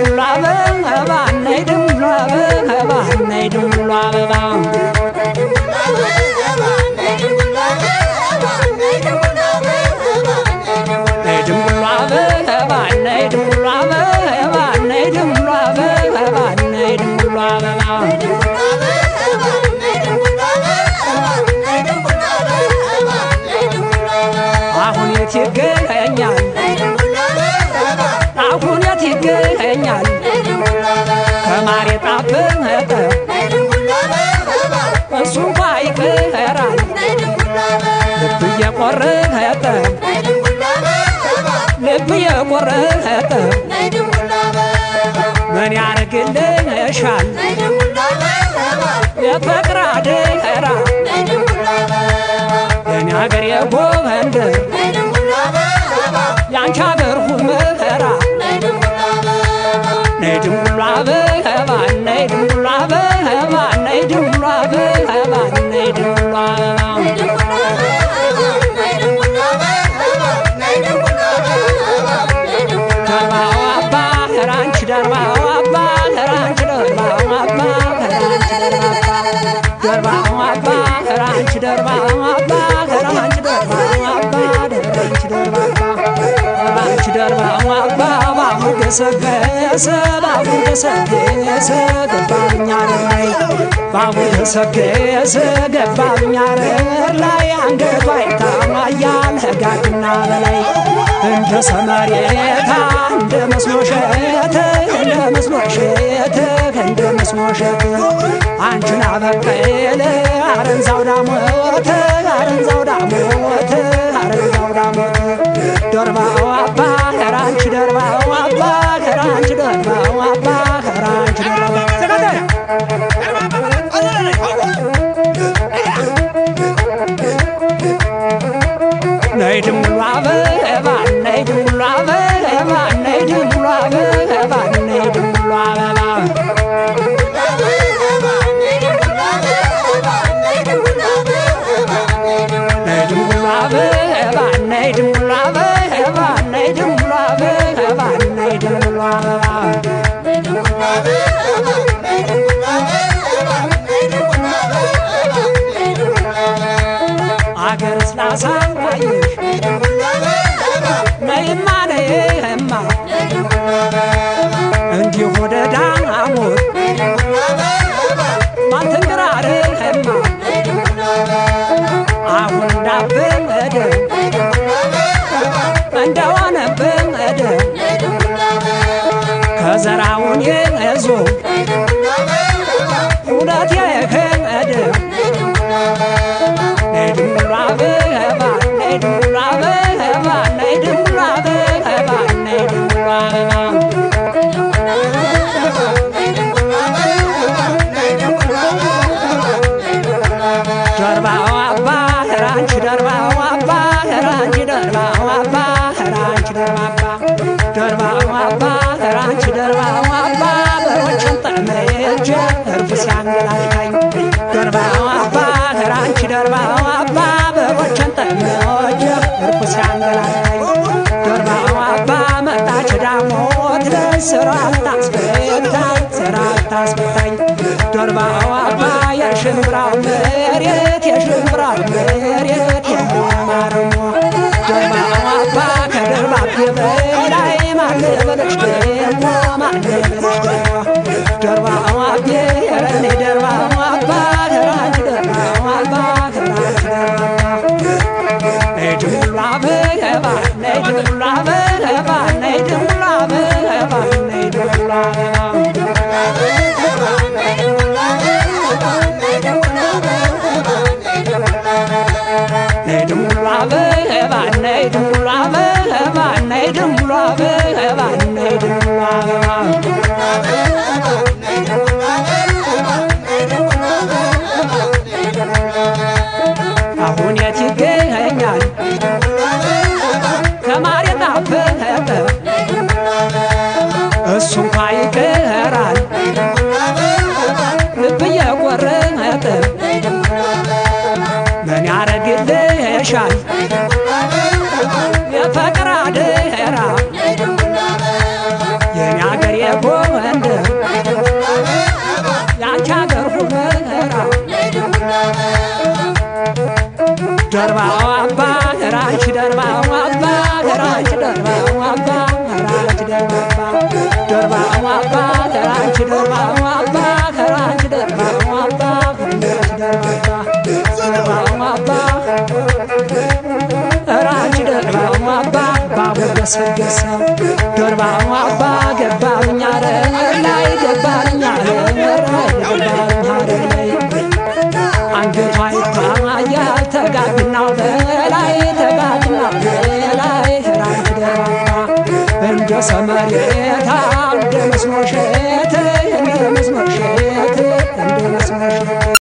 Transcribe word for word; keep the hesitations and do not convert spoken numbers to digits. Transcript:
ድንቡላ አበባ ነይ ድንቡላ አበባ ነይ ድንቡላ አበባ ይገኛል አሁን የት ይገኛል ከማር የጣፈጠ እሱ እንኳ ይቀራል ልብ እየቆረጠ ልብ እየቆረጠ ምን ያርግልሻል የፍቅር አደራ የኔ አገር የጎንደር ያንቺ አገር ሁመራ ነይ ድንቡላ አበባ ነይ ድንቡላ አበባ ነይ ድንቡላ አበባ ነይ ድንቡላ ደርባው አባ ራንቺ ደርባው አባ ራንቺ ደርባው አባ ደርባው አባ ራንቺ ደርባው አባ ራንቺ ደርባው አባ ራንቺ ደርባው ራንቺ ደርባው አባ ባቡር ገሰገሰ ባቡር ገሰገሰ ገባብኛ ላይ ባቡር ገሰገሰ ገባብኛ ላይ አንገቷ ይታማያል ጋድና በላይ እንደ ሰመሬታ እንደ መስኖሸት እንደ መስኖሸት እንደ መስኖሸት አንቺን አበቀለ አረንዛው ዳሞት አረንዛው ዳሞት አረንዛው ዳሞት ደርባው አባ ራንቺ ደርባው አባ ራንቺ ደርባው አባ ራንቺ ደርባው ነይ ድንቡላ አበባ ነይ ድንቡላ አበባ ነይ ድንቡላ አበባ ነይ ድንቡላ አበባ ነይ ድንቡላ አበባ ነይ ድንቡላ አበባ ነይ ድንቡላ አበባ አገር ስላሳወይሽ ነይማ ነይማ እንዲሁ ወደ ዳሞት ማንተንግራርህማ አሁን እንዳበደ እንደዋነበደ ከዘራውን የያዞ ሁለት የከመደ ነይ ድንቡላ አበባ ነይ ድንቡላ አበባ ነይ ድንቡላ አበባ ነይ ድንቡላ ደርባው አባ ራንቺ ደርባው አባ ራንቺ ደርባው አባ ራንቺ ደርባው ደርባው አባ ራንቺ ደርባው አባ በሮችን ጠመጀ እርፍ ሲያንገላታኝ ደርባው አባ ራንቺ ደርባው አባ በሮችን ጠመጀ እርፍ ሲያንገላታኝ ደርባው አባ መጣች ዳሞት ለስራ ታስፈታኝ ስራ ታስፈታኝ ደርባው አባ የሽምብራው መሬት የሽምብራው መሬት የማረሞ ደርባው አባ ከደርባብ በላይ ማለበለሽ ደግሞ ማለበለሽ ደግሞ ደርባው አባ የረኔ ደርባው አባ ራንቺ ደርባው አባ ራንቺ ደርባው ነይ ድንቡላ አበባ ነይ ድንቡላ አበባ ነይ ድንቡላ አበባ ነይ ድንቡላ ነይ ድንቡላ አበባ ነይ ድንቡላ አበባ ነይ ድንቡላ አበባ ነይ ድንቡላ አሁን የት ይገኛል ከማር የጣፈጠ እሱ እንኳ ይቀራል ልብ እየቆረጠ ምን ያረግልሻል የፍቅር አደራ የኔ አገር የጎ ደርባው አባ ከራንች ደርባው አባ ከራንች ደርባው አባ ከራንች ደርባው አባ ከራንች ደርባው አባ ባቡር ገሰገሰው ደርባው አባ ገባኛ ላይ ገባኛ ላይ ገባኛ ላይ አንገቷ ይታያል ተጋግናው በላይ ተጋግናው በላይ ራንች ደርባባ እንደ ሰመሬታ እንደ መስኖ ሸት እንደ መስኖ ሸት እንደ መስኖ ሸት